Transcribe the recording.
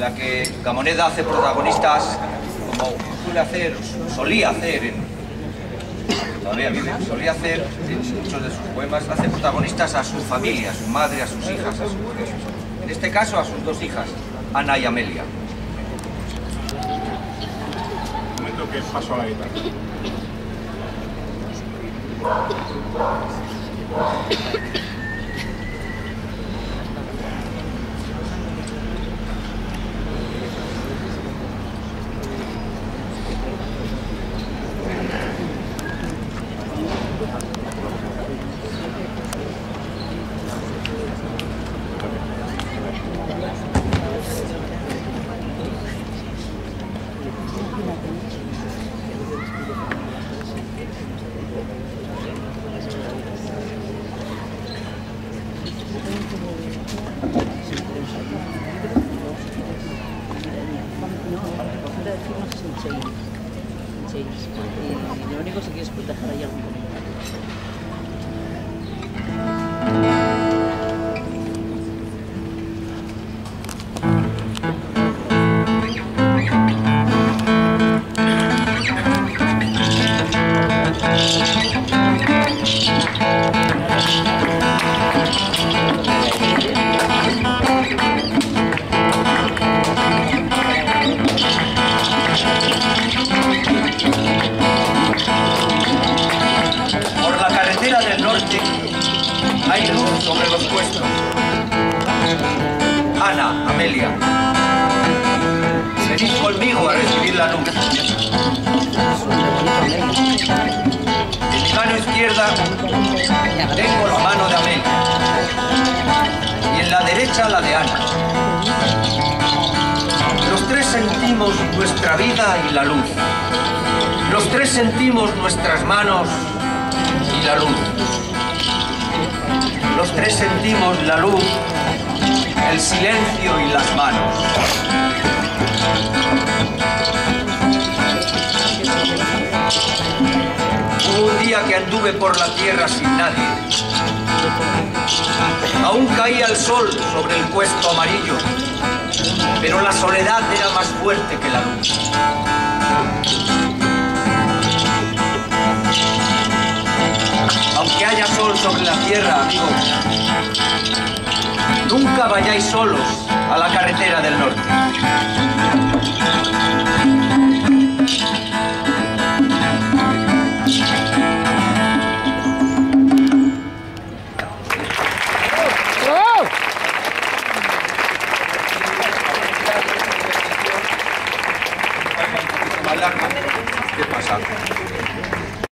la que Gamoneda hace protagonistas, como solía hacer en muchos de sus poemas, hace protagonistas a su familia, a su madre, a sus hijas, a sus mujeres. En este caso a sus dos hijas, Ana y Amelia. Un momento que paso a la guitarra. Lo único que quiero es proteger ahí algún momento. Hay luz sobre los puestos. Ana, Amelia, venid conmigo a recibir la luz. En mi mano izquierda tengo la mano de Amelia y en la derecha la de Ana. Los tres sentimos nuestra vida y la luz. Los tres sentimos nuestras manos y la luz. Los tres sentimos la luz, el silencio y las manos. Hubo un día que anduve por la tierra sin nadie. Aún caía el sol sobre el puesto amarillo, pero la soledad era más fuerte que la luz. Aunque haya sol sobre la tierra, amigos, nunca vayáis solos a la carretera del norte. ¿Qué pasa?